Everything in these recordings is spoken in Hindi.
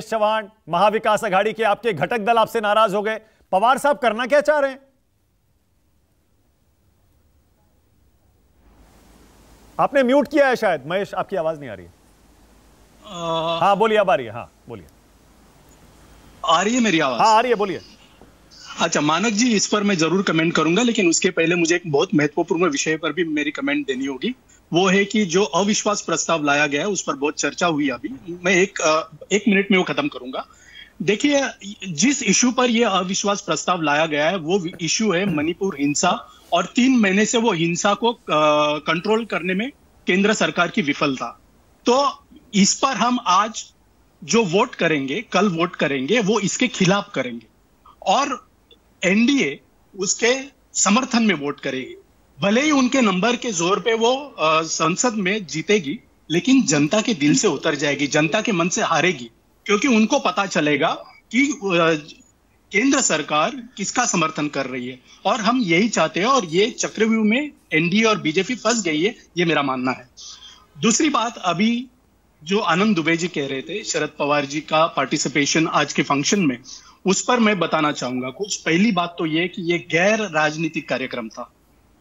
चव्हाण, महाविकास अघाड़ी के आपके घटक दल आपसे नाराज हो गए। पवार साहब करना क्या चाह रहे हैं? आपने म्यूट किया है शायद महेश, आपकी आवाज नहीं आ रही है। हाँ बोलिए, अब आ रही है। हाँ बोलिए, आ रही है मेरी आवाज? हाँ आ रही है, बोलिए। अच्छा मानक जी, इस पर मैं जरूर कमेंट करूंगा, लेकिन उसके पहले मुझे एक बहुत महत्वपूर्ण विषय पर भी मेरी कमेंट देनी होगी। वो है कि जो अविश्वास प्रस्ताव लाया गया है उस पर बहुत चर्चा हुई। अभी मैं एक मिनट में वो खत्म करूंगा। देखिए, जिस इशू पर यह अविश्वास प्रस्ताव लाया गया है वो इशू है मणिपुर हिंसा, और 3 महीने से वो हिंसा को कंट्रोल करने में केंद्र सरकार की विफलता। तो इस पर हम आज जो वोट करेंगे, कल वोट करेंगे, वो इसके खिलाफ करेंगे और एनडीए उसके समर्थन में वोट करेगी। भले ही उनके नंबर के जोर पे वो संसद में जीतेगी, लेकिन जनता के दिल से उतर जाएगी, जनता के मन से हारेगी, क्योंकि उनको पता चलेगा कि केंद्र सरकार किसका समर्थन कर रही है। और हम यही चाहते हैं, और ये चक्रव्यूह में एनडीए और बीजेपी फंस गई है, ये मेरा मानना है। दूसरी बात, अभी जो आनंद दुबे जी कह रहे थे शरद पवार जी का पार्टिसिपेशन आज के फंक्शन में, उस पर मैं बताना चाहूंगा कुछ। पहली बात तो ये कि ये गैर राजनीतिक कार्यक्रम था।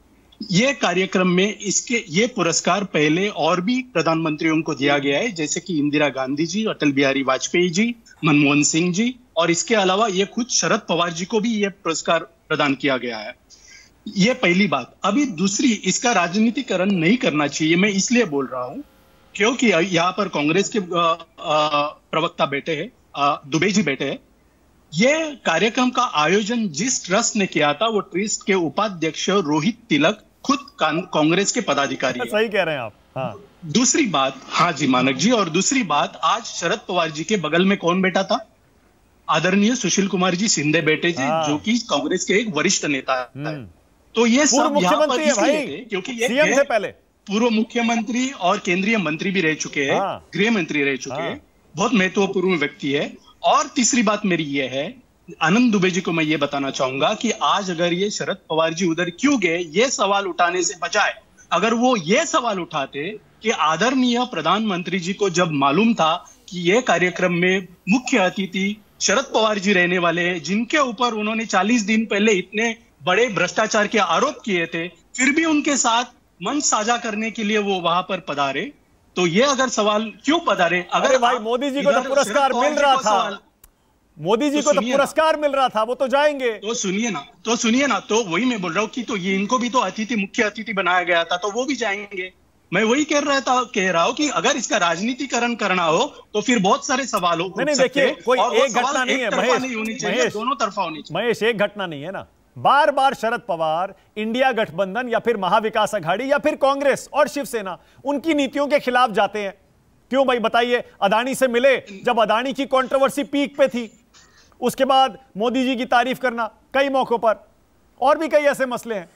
ये कार्यक्रम में ये पुरस्कार पहले और भी प्रधानमंत्रियों को दिया गया है, जैसे कि इंदिरा गांधी जी, अटल बिहारी वाजपेयी जी, मनमोहन सिंह जी, और इसके अलावा ये खुद शरद पवार जी को भी ये पुरस्कार प्रदान किया गया है। ये पहली बात। अभी दूसरी, इसका राजनीतिकरण नहीं करना चाहिए, मैं इसलिए बोल रहा हूं क्योंकि यहाँ पर कांग्रेस के प्रवक्ता बैठे हैं, दुबे जी बैठे हैं। ये कार्यक्रम का आयोजन जिस ट्रस्ट ने किया था, वो ट्रस्ट के उपाध्यक्ष रोहित तिलक खुद कांग्रेस के पदाधिकारी हैं। सही कह रहे हैं आप। हाँ। दूसरी बात, हाँ जी मानक जी, और दूसरी बात, आज शरद पवार जी के बगल में कौन बैठा था? आदरणीय सुशील कुमार जी शिंदे बैठे थे, जो कि कांग्रेस के एक वरिष्ठ नेता है। तो ये सब यहाँ पर इसलिए थे क्योंकि ये सीएम से पहले पूर्व मुख्यमंत्री और केंद्रीय मंत्री भी रह चुके हैं, गृह मंत्री रह चुके हैं, बहुत महत्वपूर्ण व्यक्ति है। और तीसरी बात मेरी ये है, आनंद दुबे जी को मैं ये बताना चाहूंगा कि आज अगर ये शरद पवार जी उधर क्यों गए, ये सवाल उठाने से बजाय अगर वो ये सवाल उठाते कि आदरणीय प्रधानमंत्री जी को जब मालूम था कि ये कार्यक्रम में मुख्य अतिथि शरद पवार जी रहने वाले हैं, जिनके ऊपर उन्होंने 40 दिन पहले इतने बड़े भ्रष्टाचार के आरोप किए थे, फिर भी उनके साथ मंच साझा करने के लिए वो वहां पर पधारे, तो ये अगर सवाल क्यों पधारे? अगर भाई मोदी जी को तो पुरस्कार मिल रहा था, मोदी जी को तो पुरस्कार मिल रहा था, वो तो जाएंगे। तो सुनिए ना, तो वही मैं बोल रहा हूँ कि तो ये इनको भी तो मुख्य अतिथि बनाया गया था, तो वो भी जाएंगे। मैं वही कह रहा हूँ कि अगर इसका राजनीतिकरण करना हो तो फिर बहुत सारे सवाल हो। नहीं देखिए, कोई एक घटना नहीं है महेश, दोनों तरफा होनी चाहिए। महेश, एक घटना नहीं है ना। बार बार शरद पवार इंडिया गठबंधन या फिर महाविकास अघाड़ी या फिर कांग्रेस और शिवसेना उनकी नीतियों के खिलाफ जाते हैं। क्यों भाई बताइए? अदानी से मिले जब अदानी की कंट्रोवर्सी पीक पे थी, उसके बाद मोदी जी की तारीफ करना कई मौकों पर, और भी कई ऐसे मसले हैं।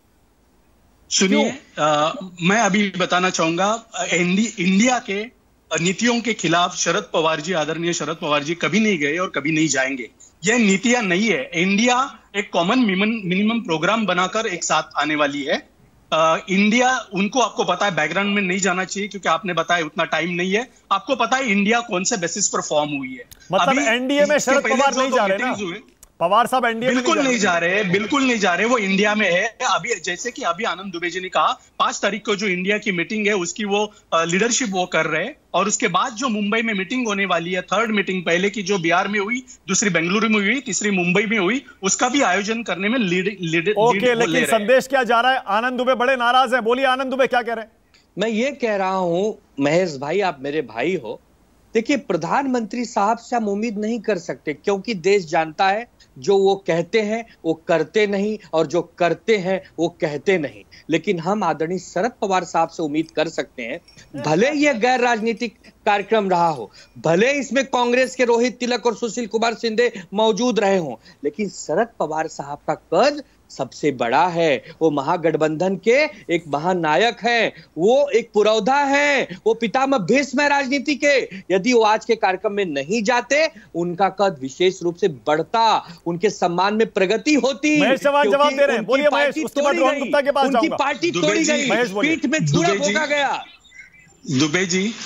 सुनिए, मैं अभी बताना चाहूंगा, इंडिया के नीतियों के खिलाफ शरद पवार जी, आदरणीय शरद पवार जी कभी नहीं गए और कभी नहीं जाएंगे। यह नीतियां नहीं है। इंडिया एक कॉमन मिनिमम प्रोग्राम बनाकर एक साथ आने वाली है। इंडिया, उनको आपको पता है, बैकग्राउंड में नहीं जाना चाहिए क्योंकि आपने बताया उतना टाइम नहीं है। आपको पता है इंडिया कौन से बेसिस पर फॉर्म हुई है। मतलब एनडीए में शरद पवार नहीं जा रहे ना? पवार साहब एनडीए बिल्कुल नहीं जा रहे, वो इंडिया में है। अभी जैसे कि अभी आनंद दुबे जी ने कहा, 5 तारीख को जो इंडिया की मीटिंग है उसकी वो लीडरशिप वो कर रहे हैं, और उसके बाद जो मुंबई में मीटिंग होने वाली है, 3rd मीटिंग, पहले की जो बिहार में हुई, दूसरी बेंगलुरु में हुई, तीसरी मुंबई में हुई, उसका भी आयोजन करने में लेकिन संदेश क्या जा रहा है? आनंद दुबे बड़े नाराज है। बोलिए आनंद दुबे, क्या कह रहे हैं? मैं ये कह रहा हूं महेश भाई, आप मेरे भाई हो। देखिए, प्रधानमंत्री साहब से हम उम्मीद नहीं कर सकते, क्योंकि देश जानता है जो वो कहते हैं वो करते नहीं, और जो करते हैं वो कहते नहीं। लेकिन हम आदरणीय शरद पवार साहब से उम्मीद कर सकते हैं, भले ये गैर राजनीतिक कार्यक्रम रहा हो, भले इसमें कांग्रेस के रोहित तिलक और सुशील कुमार शिंदे मौजूद रहे हों, लेकिन शरद पवार साहब का कद सबसे बड़ा है। वो महागठबंधन के एक महानायक है, वो एक पुरोधा है, वो पितामह भीष्म है राजनीति के। यदि वो आज के कार्यक्रम में नहीं जाते, उनका कद विशेष रूप से बढ़ता, उनके सम्मान में प्रगति होती। महेश चव्हाण जवाब दे रहे हैं, बोलिए महेश, उसके बाद रोहन गुप्ता के पास जाऊंगा। उनकी पार्टी तोड़ी गई, पीठ में छुरा भोगा गया। दुबे जी,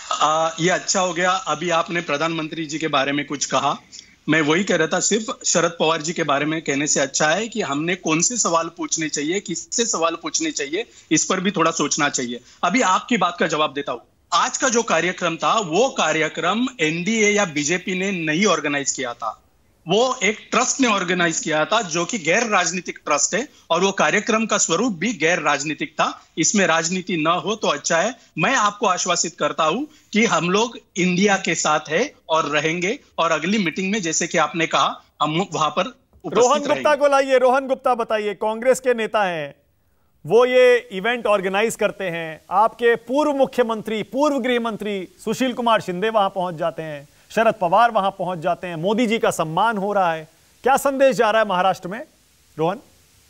ये अच्छा हो गया, अभी आपने प्रधानमंत्री जी के बारे में कुछ कहा। मैं वही कह रहा था, सिर्फ शरद पवार जी के बारे में कहने से अच्छा है कि हमने कौन से सवाल पूछने चाहिए, किससे सवाल पूछने चाहिए, इस पर भी थोड़ा सोचना चाहिए। अभी आपकी बात का जवाब देता हूं। आज का जो कार्यक्रम था, वो कार्यक्रम एनडीए या बीजेपी ने नहीं ऑर्गेनाइज किया था, वो एक ट्रस्ट ने ऑर्गेनाइज किया था, जो कि गैर राजनीतिक ट्रस्ट है, और वो कार्यक्रम का स्वरूप भी गैर राजनीतिक था। इसमें राजनीति न हो तो अच्छा है। मैं आपको आश्वासित करता हूं कि हम लोग इंडिया के साथ है और रहेंगे, और अगली मीटिंग में जैसे कि आपने कहा, हम वहां पर रोहन गुप्ता को लाइए। रोहन गुप्ता, बताइए, कांग्रेस के नेता हैं, वो ये इवेंट ऑर्गेनाइज करते हैं, आपके पूर्व मुख्यमंत्री, पूर्व गृह मंत्री सुशील कुमार शिंदे वहां पहुंच जाते हैं, शरद पवार वहां पहुंच जाते हैं, मोदी जी का सम्मान हो रहा है। क्या संदेश जा रहा है महाराष्ट्र में, रोहन?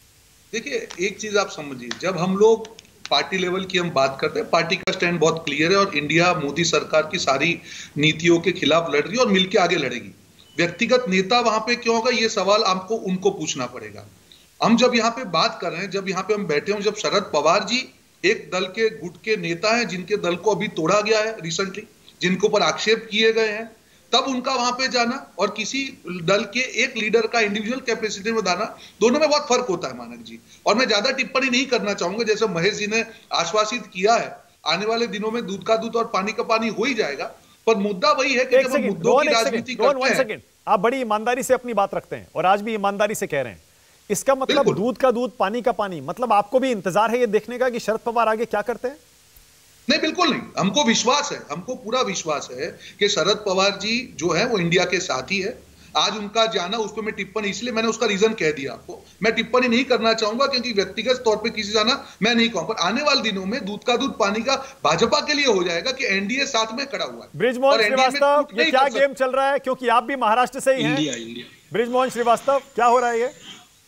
देखिए, एक चीज आप समझिए, जब हम लोग पार्टी लेवल की हम बात करते हैं, पार्टी का स्टैंड बहुत क्लियर है और इंडिया मोदी सरकार की सारी नीतियों के खिलाफ लड़ रही है और मिलकर आगे लड़ेगी। व्यक्तिगत नेता वहां पे क्यों होगा, ये सवाल आपको उनको पूछना पड़ेगा। हम जब यहाँ पे बात कर रहे हैं, जब यहाँ पे हम बैठे हैं, जब शरद पवार जी एक दल के गुट के नेता हैं, जिनके दल को अभी तोड़ा गया है रिसेंटली, जिनके ऊपर आक्षेप किए गए हैं, तब उनका वहां पे जाना और किसी दल के एक लीडर का इंडिविजुअल कैपेसिटी में जाना, दोनों में बहुत फर्क होता है मानक जी। और मैं ज्यादा टिप्पणी नहीं करना चाहूंगा, जैसे महेश जी ने आश्वासित किया है, आने वाले दिनों में दूध का दूध और पानी का पानी हो ही जाएगा। पर मुद्दा वही है कि जब हम मुद्दों की राजनीति करते हैं, आप बड़ी ईमानदारी से अपनी बात रखते हैं और आज भी ईमानदारी से कह रहे हैं। इसका मतलब दूध का दूध पानी का पानी, मतलब आपको भी इंतजार है ये देखने का कि शरद पवार आगे क्या करते हैं? नहीं, बिल्कुल नहीं। हमको विश्वास है, हमको पूरा विश्वास है कि शरद पवार जी जो है वो इंडिया के साथ ही है। आज उनका जाना, उस पर मैं टिप्पणी, इसलिए मैंने उसका रीजन कह दिया आपको, मैं टिप्पणी नहीं करना चाहूंगा क्योंकि व्यक्तिगत तौर पे किसी जाना मैं नहीं कहूं। पर आने वाले दिनों में दूध का दूध पानी का भाजपा के लिए हो जाएगा कि एनडीए साथ में खड़ा हुआ है। बृजमोहन श्रीवास्तव, ये क्या गेम चल रहा है, क्योंकि आप भी महाराष्ट्र से ही हैं? इंडिया। बृजमोहन श्रीवास्तव, क्या हो रहा है ये?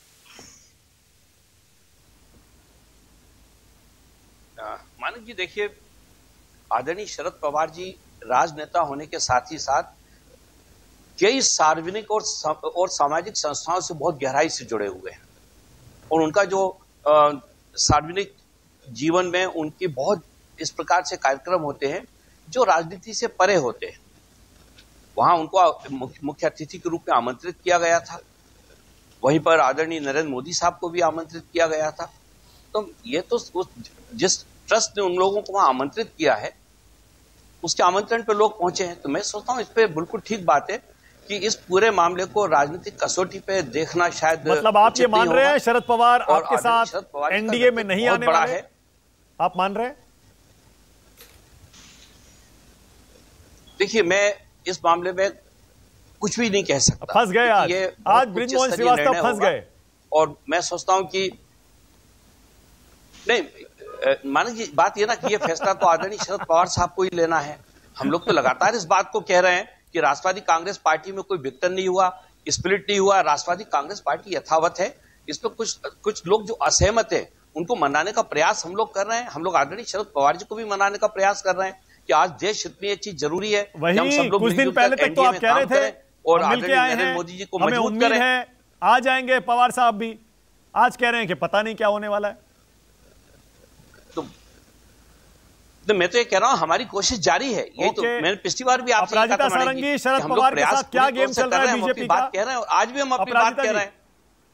मानक जी, देखिए, आदरणीय शरद पवार जी राजनेता होने के साथ ही साथ कई सार्वजनिक और सामाजिक संस्थाओं से बहुत गहराई से जुड़े हुए हैं, और उनका जो सार्वजनिक जीवन में उनकी बहुत इस प्रकार से कार्यक्रम होते हैं जो राजनीति से परे होते हैं। वहां उनको मुख्य अतिथि के रूप में आमंत्रित किया गया था, वहीं पर आदरणीय नरेंद्र मोदी साहब को भी आमंत्रित किया गया था। तो ये तो जिस ट्रस्ट ने उन लोगों को वहां आमंत्रित किया है, उसके आमंत्रण पर लोग पहुंचे हैं। तो मैं सोचता हूं इस पे बिल्कुल ठीक बात है कि इस पूरे मामले को राजनीतिक कसौटी पे देखना शायद, मतलब आप ये मान रहे हैं शरद पवार आपके साथ एनडीए में नहीं आने वाले हैं? आप मान रहे हैं? देखिए, मैं इस मामले में कुछ भी नहीं कह सकता। फंस गए आज बृजमोहन श्रीवास्तव फंस गए। और मैं सोचता हूं कि नहीं, मानक जी, बात ये ना कि ये फैसला तो आदरणीय शरद पवार साहब को ही लेना है। हम लोग तो लगातार इस बात को कह रहे हैं कि राष्ट्रवादी कांग्रेस पार्टी में कोई विघटन नहीं हुआ, स्प्लिट नहीं हुआ, राष्ट्रवादी कांग्रेस पार्टी यथावत है। इसमें कुछ लोग जो असहमत है उनको मनाने का प्रयास हम लोग कर रहे हैं। हम लोग आदरणीय शरद पवार जी को भी मनाने का प्रयास कर रहे हैं कि आज देश हित में ये चीज जरूरी है कि हम सब लोग कुछ दिन पहले तक तो आप कह रहे थे और आदरणीय नरेंद्र मोदी जी को मजबूत करें। आ जाएंगे पवार साहब भी, आज कह रहे हैं कि पता नहीं क्या होने वाला है। तो मैं तो ये कह रहा हूं हमारी कोशिश जारी है। ये तो मैंने पिछली बार भी आपसे अपराजिता सारंगी, शरद पवार के साथ क्या गेम चल रहा है बीजेपी का? बात कह रहे हैं और आज भी हम अपनी बात कह रहे हैं।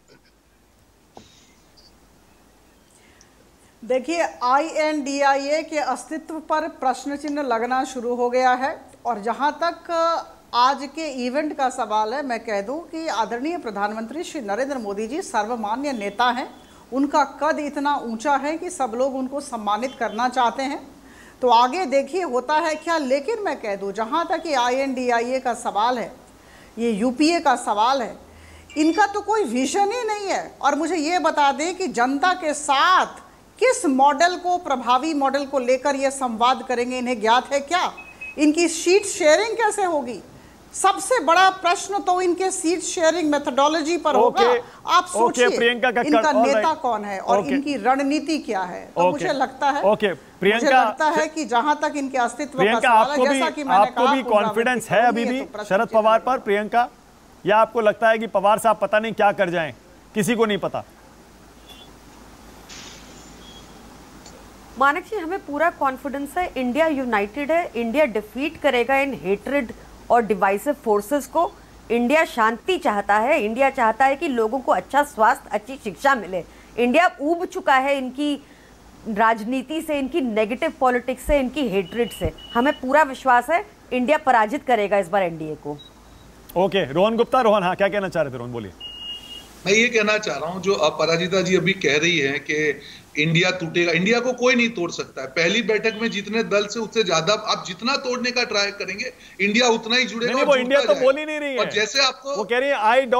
देखिए, INDIA के अस्तित्व पर प्रश्न चिन्ह लगना शुरू हो गया है। और जहां तक आज के इवेंट का सवाल है, मैं कह दूं कि आदरणीय प्रधानमंत्री श्री नरेंद्र मोदी जी सर्वमान्य नेता हैं। उनका कद इतना ऊंचा है कि सब लोग उनको सम्मानित करना चाहते हैं। तो आगे देखिए होता है क्या। लेकिन मैं कह दूं, जहां तक ये INDIA का सवाल है, ये UPA का सवाल है, इनका तो कोई विजन ही नहीं है। और मुझे ये बता दें कि जनता के साथ किस मॉडल को, प्रभावी मॉडल को लेकर ये संवाद करेंगे, इन्हें ज्ञात है क्या? इनकी सीट शेयरिंग कैसे होगी? सबसे बड़ा प्रश्न तो इनके सीट शेयरिंग मेथोडोलॉजी पर होगा। आप सोचिए, इनका नेता कौन है और इनकी रणनीति क्या है। तो मुझे लगता है कि जहां तक इनके अस्तित्व का सवाल है, जैसा कि मैंने कहा, आपको भी कॉन्फिडेंस है अभी भी शरद पवार पर, प्रियंका? या आपको लगता है कि पवार साहब पता नहीं क्या कर जाएं, किसी को नहीं पता? मानक जी, हमें पूरा कॉन्फिडेंस है, इंडिया यूनाइटेड है, इंडिया डिफीट करेगा इन हेट्रेड और डिवाइसिव फोर्सेस को। इंडिया शांति चाहता है, इंडिया चाहता है कि लोगों को अच्छा स्वास्थ्य, अच्छी शिक्षा मिले। इंडिया ऊब चुका है इनकी राजनीति से, इनकी नेगेटिव पॉलिटिक्स से, इनकी हेट्रेड से। हमें पूरा विश्वास है इंडिया पराजित करेगा इस बार एनडीए को। ओके, रोहन गुप्ता। रोहन, हाँ, क्या कहना चाह रहे थे रोहन, बोलिए। मैं ये कहना चाह रहा हूं, जो अपराजिता जी अभी कह रही है कि इंडिया टूटेगा, इंडिया को कोई नहीं तोड़ सकता है। पहली बैठक में जितने दल से उससे ज्यादा आप जितना तोड़ने का ट्राई करेंगे, इंडिया उतना ही जुड़ेगा। नहीं, वो इंडिया तो बोल ही नहीं रही है। और जैसे आपको वो कह रही है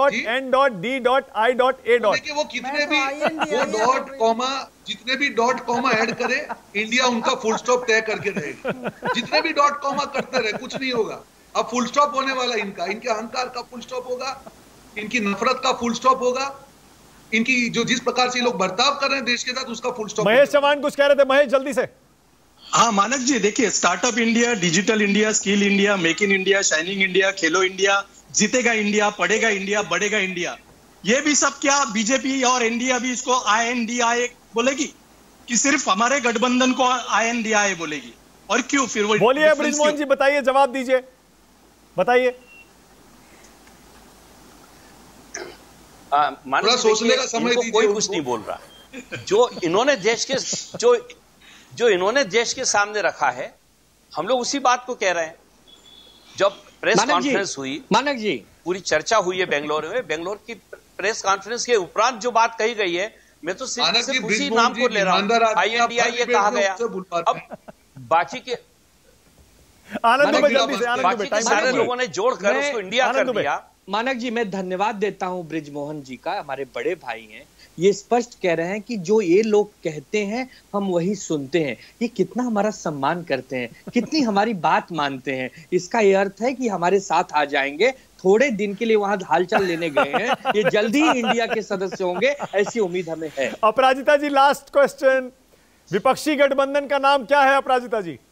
I.N.D.I.A. वो कितने भी वो डॉट कॉमा जितने भी डॉट कॉमा ऐड करे, इंडिया उनका फुल स्टॉप तय करके रहेगा। जितने भी डॉट कॉमा करते रहे, कुछ नहीं होगा। अब फुल स्टॉप होने वाला इनके अहंकार का फुल स्टॉप होगा, इनकी नफरत का फुल स्टॉप होगा, इनकी जो जिस प्रकार से लोग बर्ताव कर रहे हैं देश के साथ, उसका फुल स्टॉप। महेश चौहान कुछ कह रहे थे। महेश, जल्दी से। हाँ मानक जी, देखिए, startup India, digital India, skill India, make in India, shining India, Khelo India, जीतेगा इंडिया, पढ़ेगा इंडिया, बढ़ेगा इंडिया, ये भी सब क्या बीजेपी और एनडीए भी इसको INDIA बोलेगी कि सिर्फ हमारे गठबंधन को INDIA बोलेगी? और क्यों फिर वो? बोलिए बृजमोहन जी, बताइए, जवाब दीजिए, बताइए। थोड़ा सोचने का समय दीजिए। कोई कुछ नहीं बोल रहा। जो इन्होंने देश के सामने रखा है, हम लोग उसी बात को कह रहे हैं। जब प्रेस कॉन्फ्रेंस हुई, मानक जी, पूरी चर्चा हुई है बेंगलोर में, बेंगलोर की प्रेस कॉन्फ्रेंस के उपरांत जो बात कही गई है, मैं तो सिर्फ उसी नाम को ले रहा हूं, INDIA कहा गया। अब बाकी के सारे लोगों ने जोड़कर उसको इंडिया कर दिया। मानक जी, मैं धन्यवाद देता हूं बृजमोहन जी का, हमारे बड़े भाई हैं। ये स्पष्ट कह रहे हैं कि जो ये लोग कहते हैं हम वही सुनते हैं। ये कितना हमारा सम्मान करते हैं, कितनी हमारी बात मानते हैं। इसका ये अर्थ है कि हमारे साथ आ जाएंगे। थोड़े दिन के लिए वहां हालचाल लेने गए हैं, ये जल्दी ही इंडिया के सदस्य होंगे, ऐसी उम्मीद हमें है। Aparajita ji, last question. विपक्षी गठबंधन का नाम क्या है अपराजिता जी?